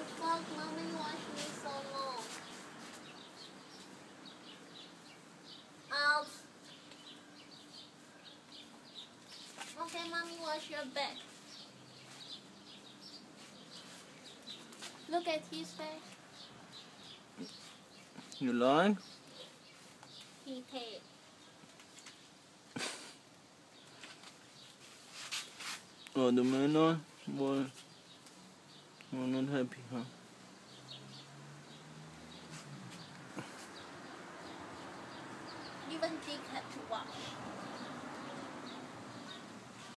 fuck, mommy watched me so long. Out. Okay, mommy, wash your back. Look at his face. You lying? He paid. Oh, the man on? Boy, you're not happy, huh? Even Dick had to wash.